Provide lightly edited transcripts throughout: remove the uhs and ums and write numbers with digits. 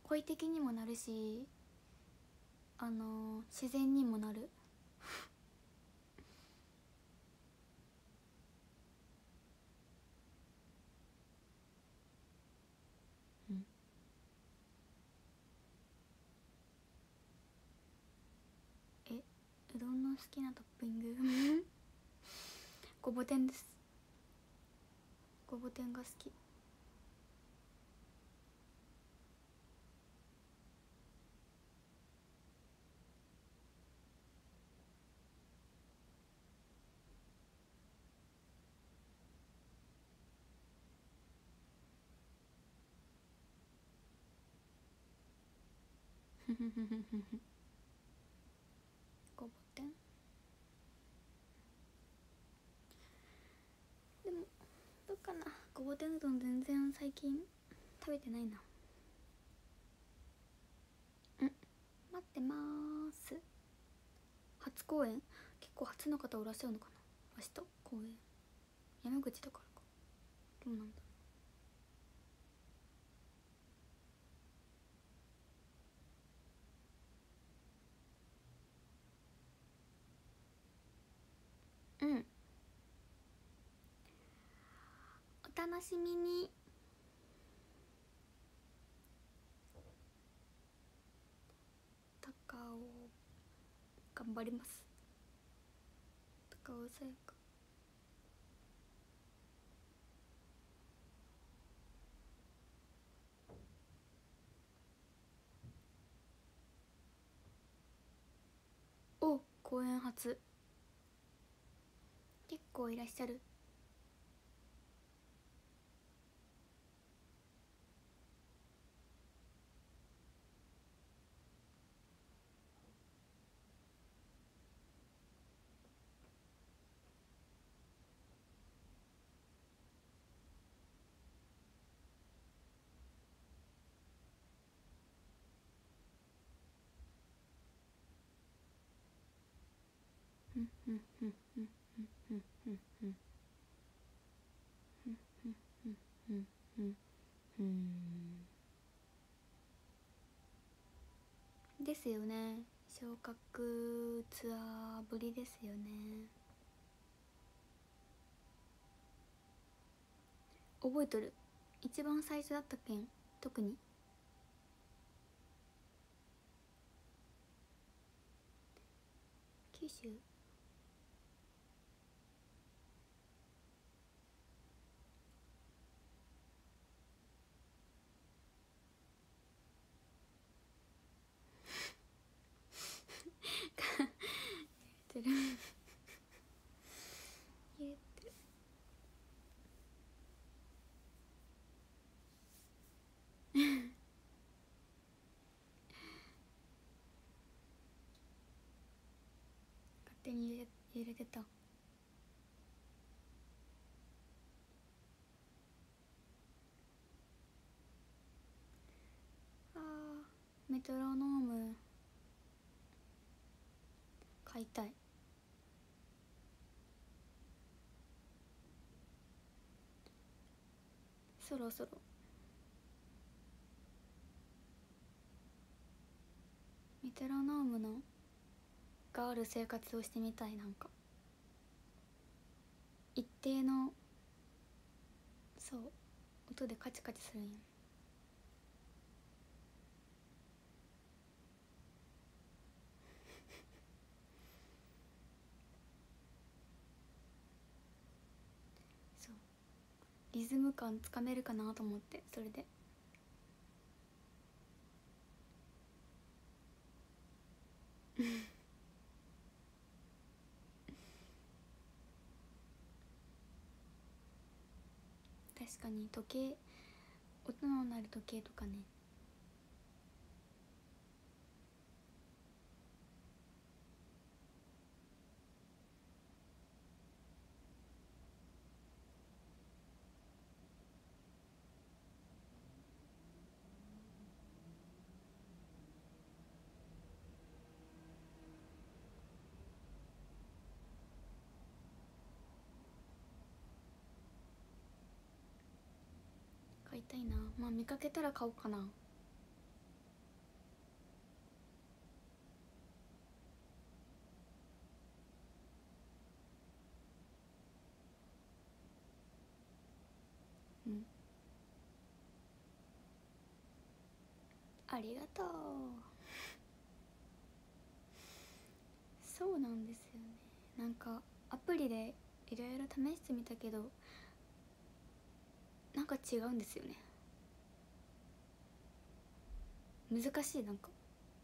声的にもなるし、自然にもなる。うん、うどんの好きなトッピングごぼ天です。ごぼ天が好き。ごぼ天でもどうかな。ごぼ天うどん全然最近食べてないな。待ってまーす。初公演、結構初の方いらっしゃるのかな。明日公演、山口だからか。どうなんだ。うん、お楽しみに。高尾頑張ります。高尾さやか。お、公演初。結構いらっしゃる。うんうんうんうんうんうんうんうんうんうんですよね。昇格ツアーぶりですよね。覚えとる。一番最初だったけん特に。九州てる言えてる。勝手に入れてた。あー、メトロノーム買いたい。そろそろメトロノームのがある生活をしてみたい。なんか一定の、そう、音でカチカチするんや。そう、リズム感つかめるかなと思って。それで確かに時計、音の鳴る時計とかね。買いたいな。まあ見かけたら買おうかな。 うん、ありがとう。そうなんですよね。なんかアプリでいろいろ試してみたけどなんか違うんですよね。難しい。なんか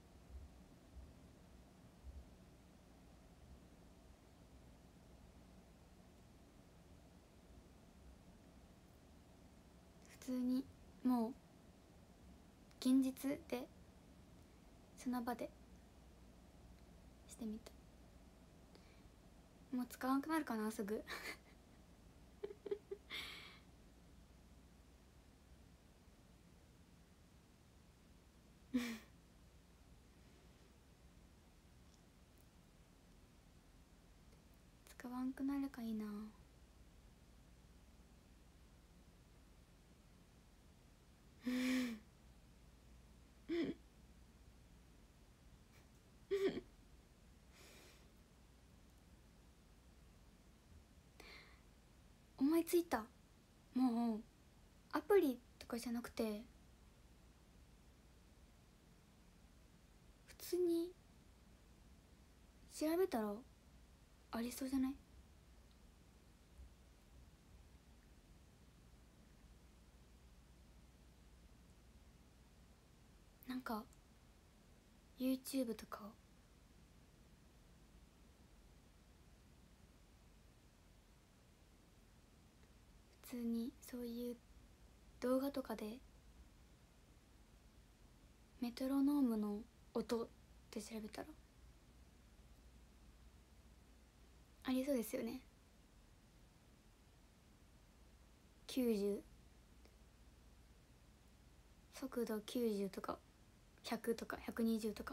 普通にもう現実でその場でしてみた。もう使わなくなるかなすぐ。使わんくなるかいいな。思いついた。もうアプリとかじゃなくて普通に調べたらありそうじゃない？なんか YouTube とか普通にそういう動画とかでメトロノームの音って調べたらありそうですよね。90、速度90とか100とか120とか。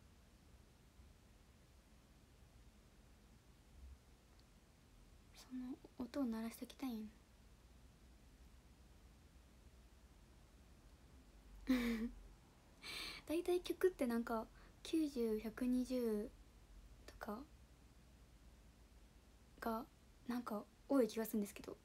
その音を鳴らしておきたいん。だいたい曲ってなんか90120とかがなんか多い気がするんですけど、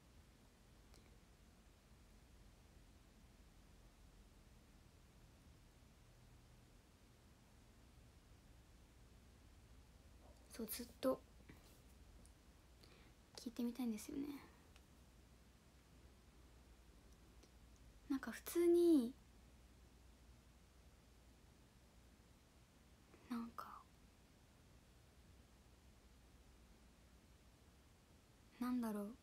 そうずっと聞いてみたいんですよね。なんか普通になんかなんだろう、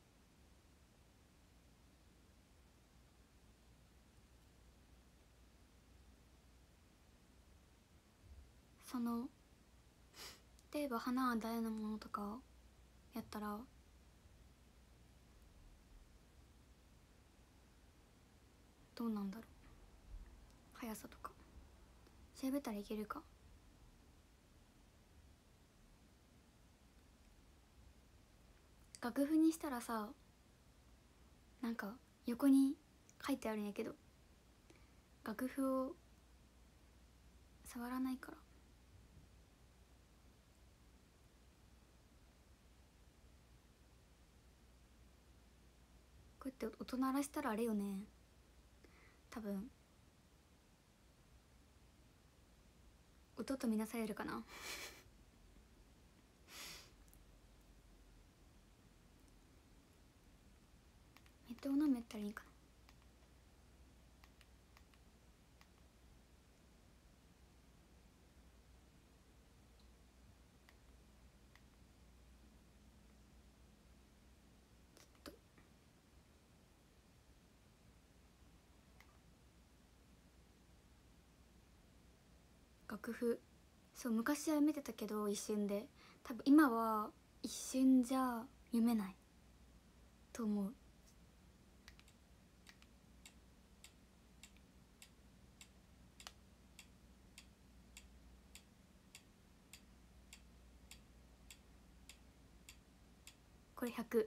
その例えば花は誰のものとかやったらどうなんだろう。速さとか調べたらいけるか。楽譜にしたらさなんか横に書いてあるんやけど楽譜を触らないからこうやって音鳴らしたらあれよね。多分音とみなされるかな。メトロノームやったらいいかな。楽譜そう昔は読めてたけど一瞬で、多分今は一瞬じゃ読めないと思う。これ100。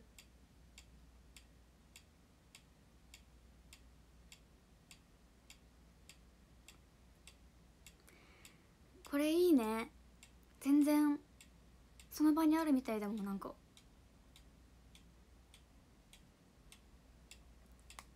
これいいね。全然その場にあるみたいだもん。なんか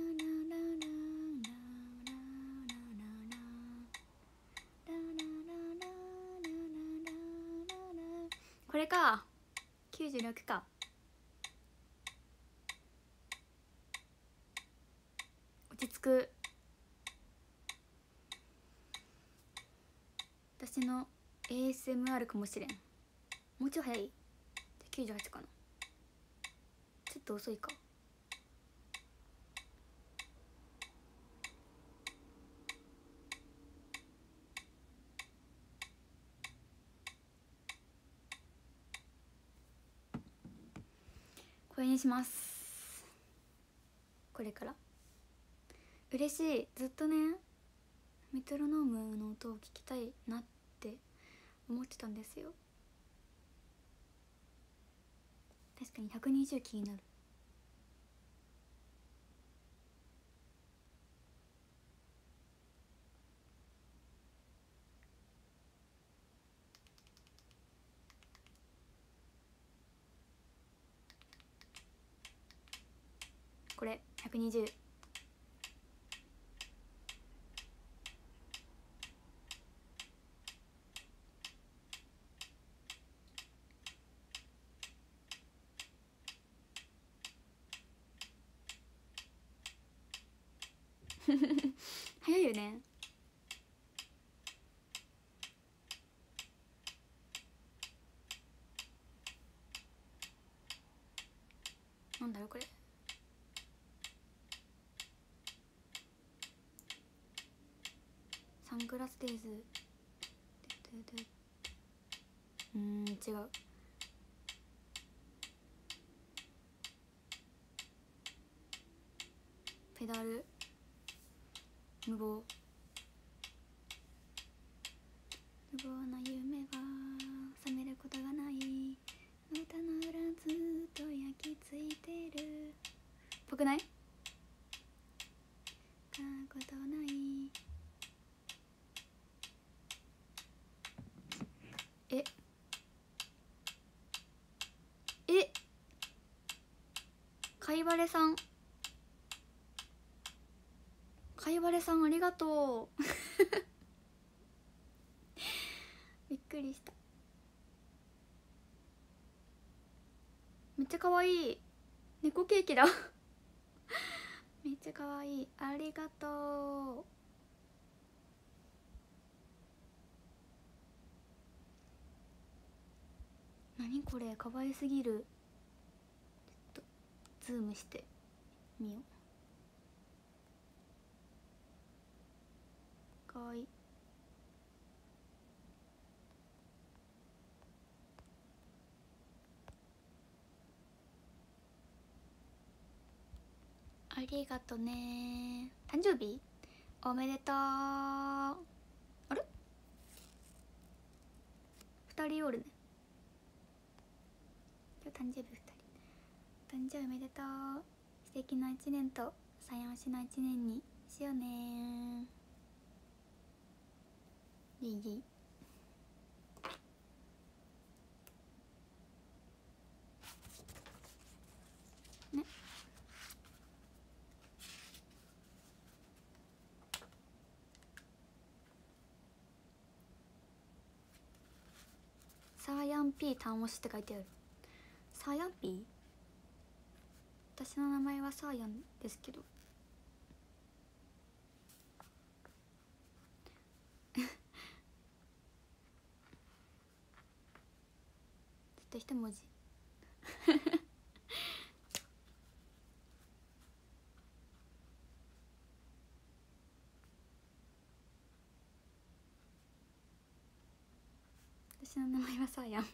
これか96か。落ち着く。私の ASMR かもしれん。もうちょい早い。じゃ98かな。ちょっと遅いか。これにします。これから嬉しい。ずっとねメトロノームの音を聞きたいなって思ってたんですよ。 確かに120気になる。これ120。早いよね。なんだろうこれ。サングラスデイズ。違う。ペダル無謀。無謀な夢は覚めることがない。歌の裏ずっと焼き付いてる。ぽくない？かことない。かいわれさん、かいわれさんありがとうびっくりした。めっちゃかわいい。猫ケーキだめっちゃかわいい。ありがとう。何これ、かわいすぎる。ちょっとズームしてみよう。かわいい。ありがとね。誕生日おめでとう。あれ2人おるね。今日誕生日2人。誕生日おめでとう。素敵な1年と幸せな1年にしようね。いいね。サーヤン P 単押しって書いてある。サーヤン P？ 私の名前はサーヤンですけど絶対一文字私の名前はサーヤン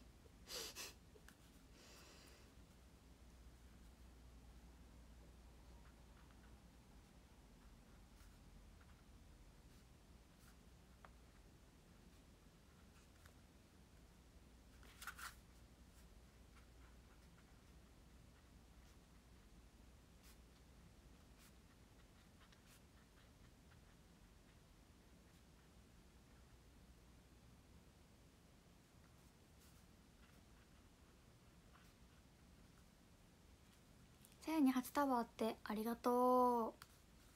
さやに初タワーってありがとう。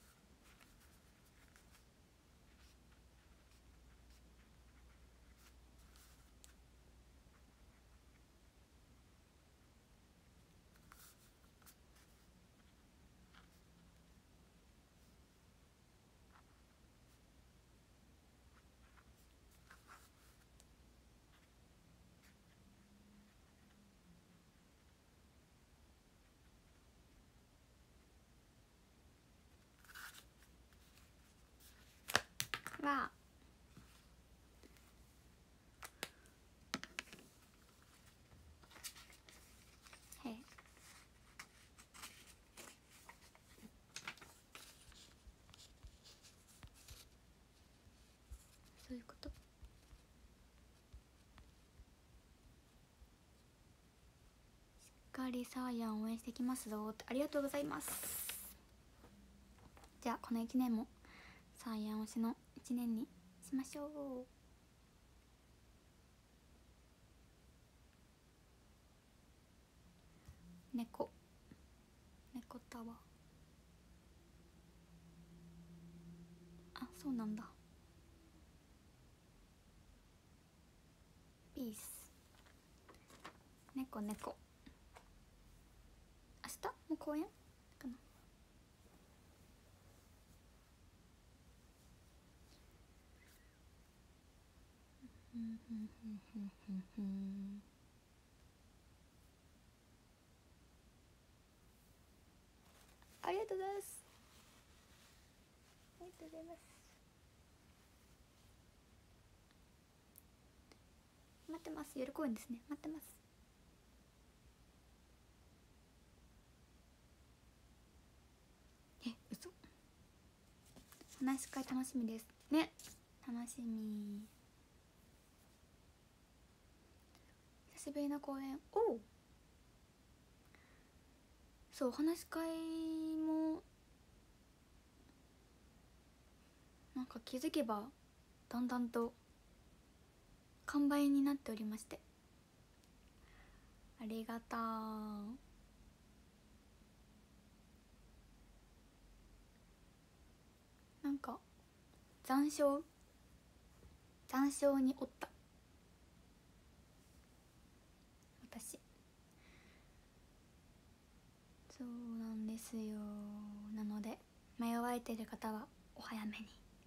わあへえ。そういうこと。しっかりサーヤン応援してきますぞって、ありがとうございます。じゃあこの1年もサーヤン推しの1年にしましょう。猫タワー、あ、そうなんだ。ピース。猫明日もう公演かな。ありがとうございます。ありがとうございます。待ってます。夜公演ですね。待ってます。嘘。話し会楽しみですね。楽しみ。久しぶりの公演。おお、そう、話し会もなんか気づけばだんだんと完売になっておりまして、ありがたー。なんか残暑におった私。そうなんですよ。なので迷われてる方はお早めに。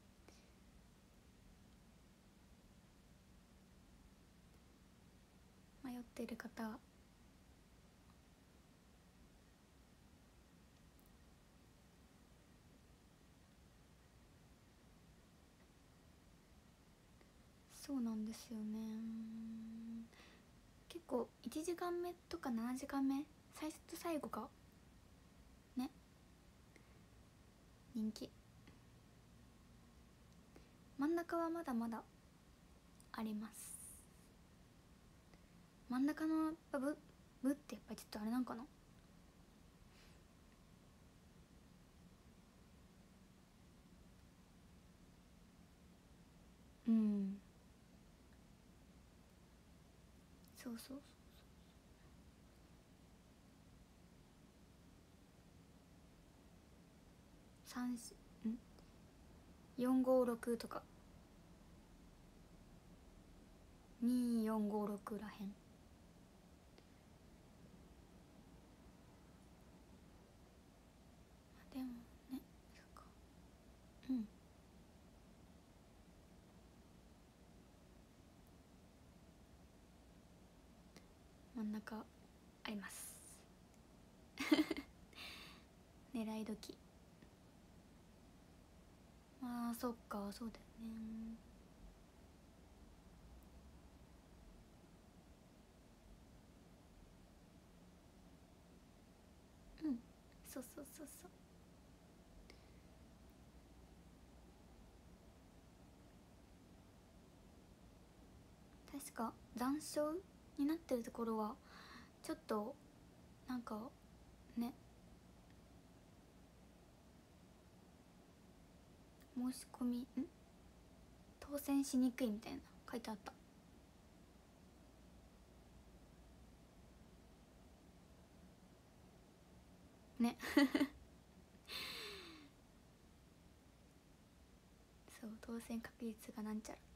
迷ってる方はそうなんですよね。結構1時間目とか7時間目、最初と最後がね人気。真ん中はまだまだあります。真ん中のブってやっぱりちょっとあれなんかな。うん、そうそうそう。456とか2456らへん。でもね、そっか。うん、真ん中あります。狙い時。あーそっか、そうだよね。うん、そうそうそうそう。確か残暑になってるところはちょっとなんかね、申し込み当選しにくいみたいな書いてあったね。そう、当選確率がなんちゃらって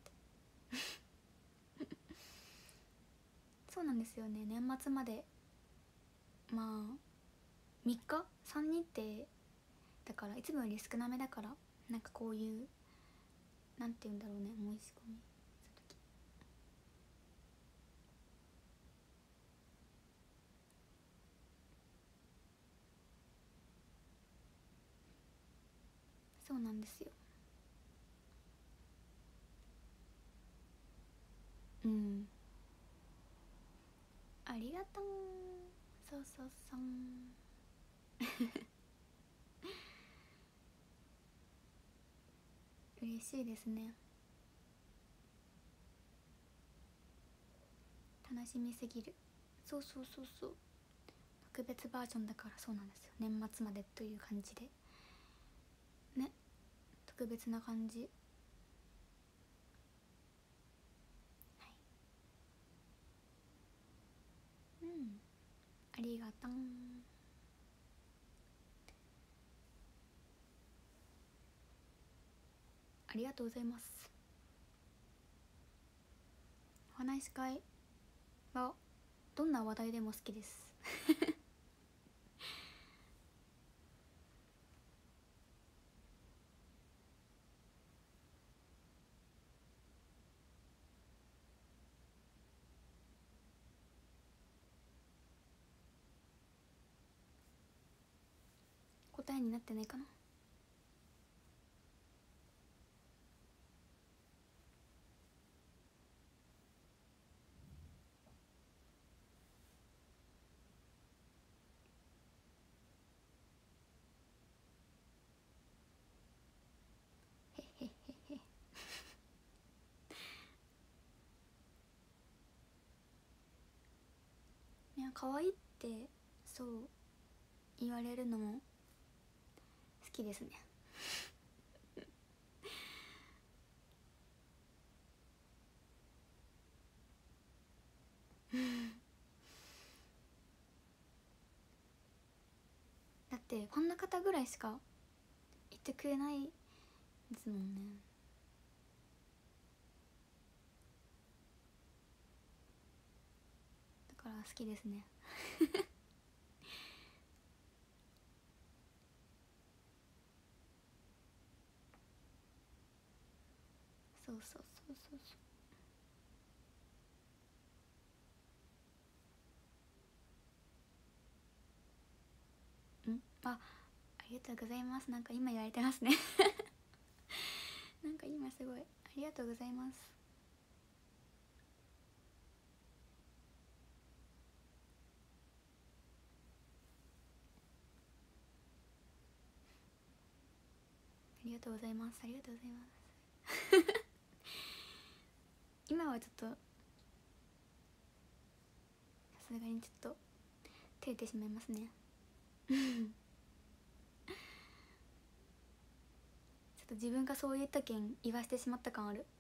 そうなんですよね。年末までまあ3日3日ってだから、いつもより少なめだから、なんかこういうなんて言うんだろうね、申し込みした時。そうなんですよ。うん、ありがとう。そうそうそう。嬉しいですね。楽しみすぎる。そうそうそうそう。 特別バージョンだからそうなんですよ。年末までという感じでね、特別な感じ。はい、うん、ありがとう。ありがとうございます。お話し会はどんな話題でも好きです答えになってないかな。へへへへいや、可愛いってそう言われるのも好きですねだってこんな方ぐらいしか言ってくれないですもんね。だから好きですねそうそうそうそうそう。ありがとうございます。なんか今言われてますねなんか今すごいありがとうございます。ありがとうございます。ありがとうございます今はちょっとさすがにちょっと照れてしまいますねちょっと自分がそう言ったけん言わしてしまった感ある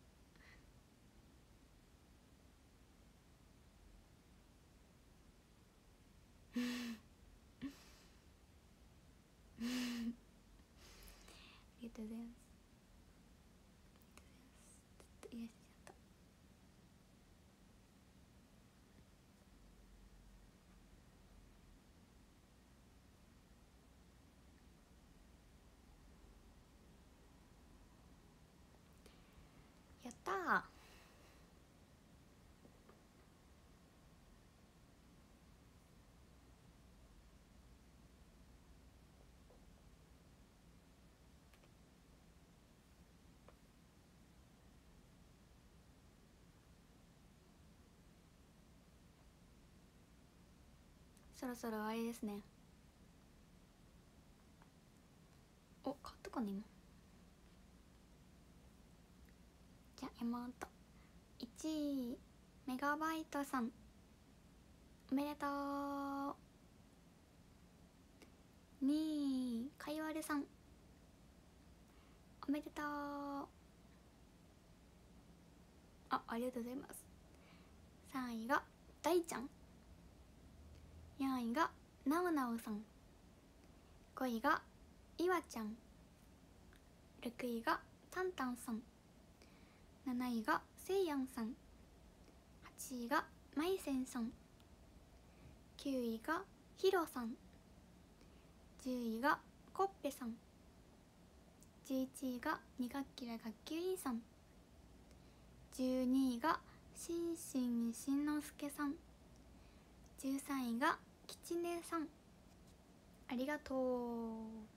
ありがとうございます。ちょっと癒しちゃった。やったー。そろそろ終わりですね。お、買ったかな今。じゃあ山本1位メガバイトさんおめでとう。2位かいわれさんおめでとう。ありがとうございます。3位が大ちゃん、4位がなおなおさん、5位がいわちゃん、6位がたんたんさん、7位がせいやんさん、8位がまいせんさん、9位がひろさん、10位がこっぺさん、11位が2学期ら学級委員さん、12位がしんしんしんのすけさん、13位がきちねさん。ありがとう。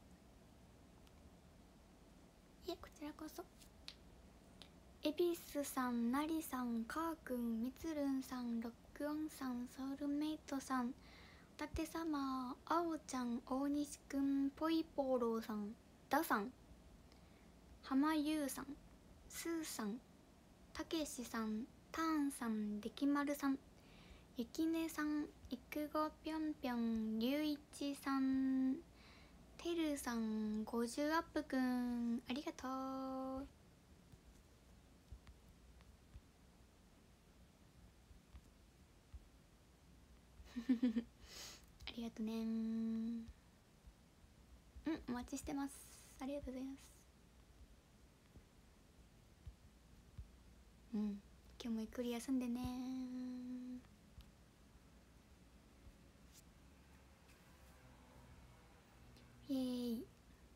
いえ、こちらこそ。恵比寿さん、なりさん、かーくん、みつるんさん、ロックオンさん、ソウルメイトさん、おたてさま、あおちゃん、大西くん、ぽいぽーろーさん、ださん、はまゆうさん、すーさん、たけしさん、たーんさん、できまるさん、 ゆきねさん、いくごぴょんぴょん、りゅういちさん、てるさん、50アップくん、ありがとう。ありがとね。お待ちしてます。ありがとうございます。今日もゆっくり休んでね。イエーイ。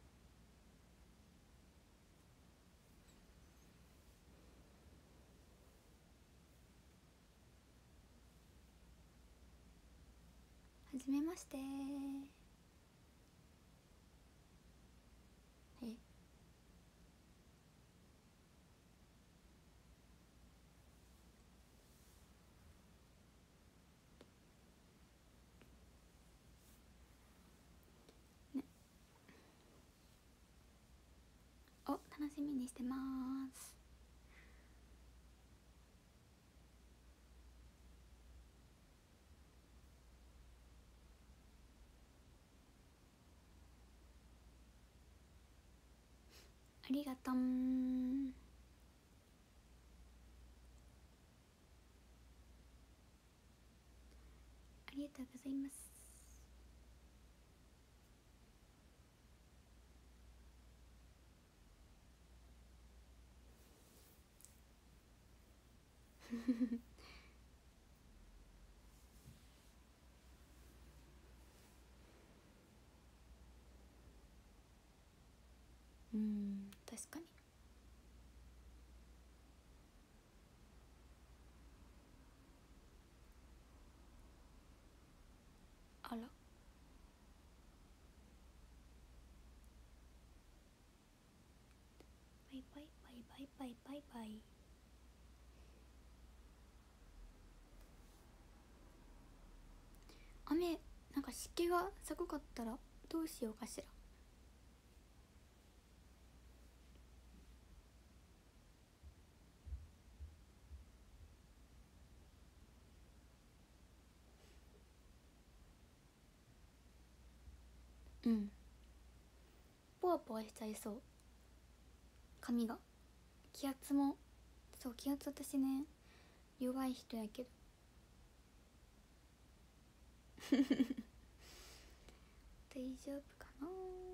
はじめまして。ね、お、楽しみにしてます。ありがとう。ありがとうございます。確かに。あら、バイバイバイバイバイバイバイ。雨、なんか湿気がすごかったらどうしようかしら。ポワポワしちゃいそう、髪が。気圧も、そう、気圧私ね、弱い人やけど。大丈夫かな。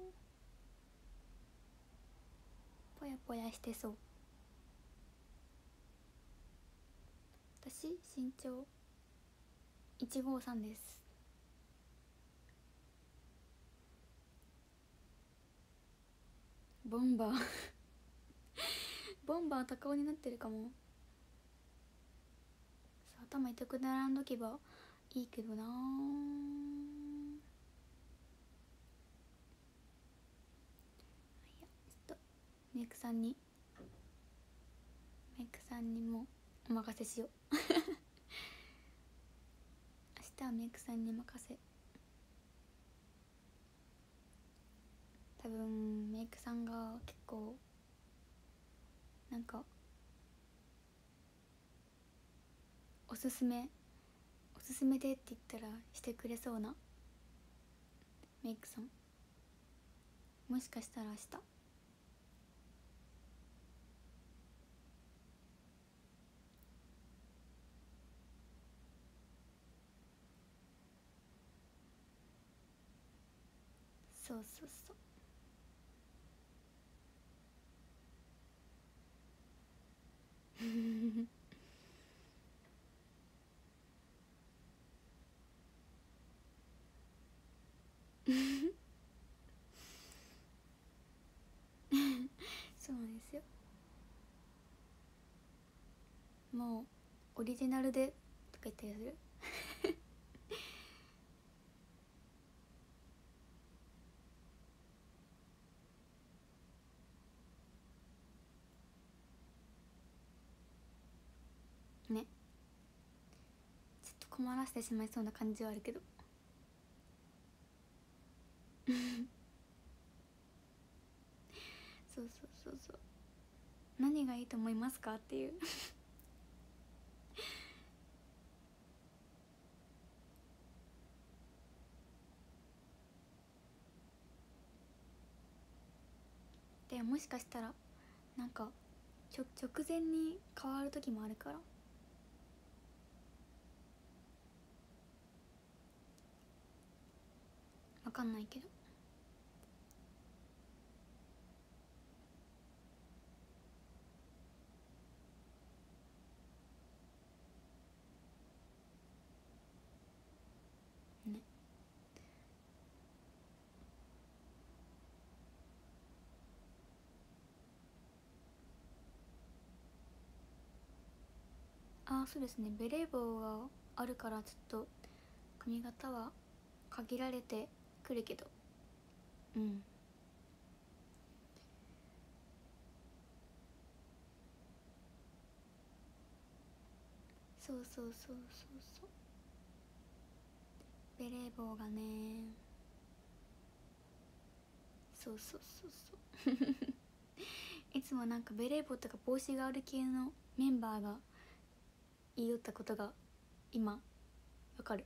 ぽやぽやしてそう。私身長153です。ボンバーボンバー高尾になってるかも。頭痛くならんどけばいいけどな。いや、ちょっとメイクさんにもお任せしよう。明日はメイクさんに任せ。多分メイクさんが結構なんかおすすめでって言ったらしてくれそうなメイクさん、もしかしたら明日。そうそうそう。そうなんですよ。もうオリジナルでとか言ったりする。ね、ちょっと困らせてしまいそうな感じはあるけど。そうそうそうそう。何がいいと思いますかっていう。 ね、もしかしたらなんか直前に変わる時もあるから、わかんないけど。ね、ああそうですね、ベレー帽があるからちょっと髪型は限られてくるけど、うん、そうそうそうそうそう、ベレー帽がね、そうそうそうそういつもなんかベレー帽とか帽子がある系のメンバーが言いよったことが今わかる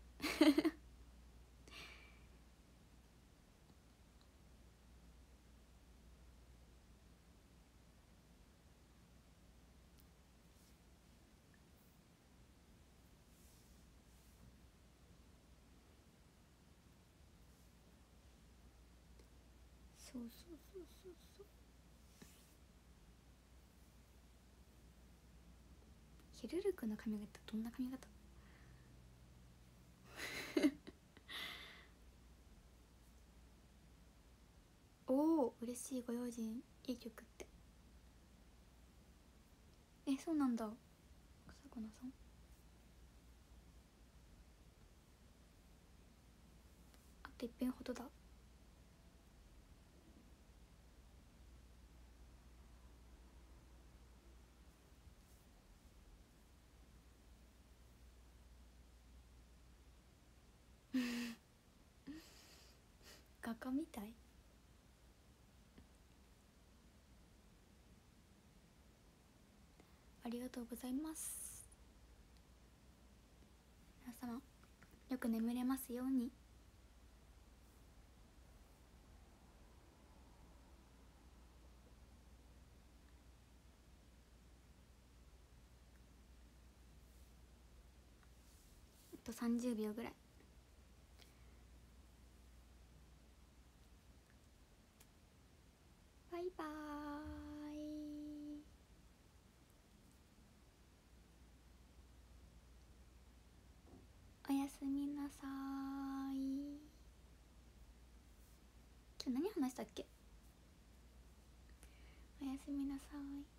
そうそうそうそうそう、ヒルルクの髪型どんな髪型おお嬉しい、ご用心、いい曲って。え、そうなんだ、さこなさん。あと1分ほどだ。画家みたい。ありがとうございます。皆様よく眠れますように。あと30秒ぐらい。バイバーイ。おやすみなさい。今日何話したっけ。おやすみなさい。